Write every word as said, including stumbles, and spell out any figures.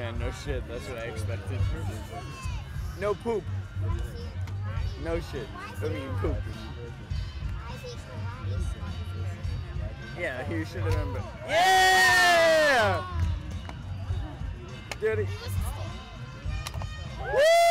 Yeah, no shit. That's what I expected. No poop. No shit. I mean poop. Yeah, he should have remembered. Yeah! Dude. Woo!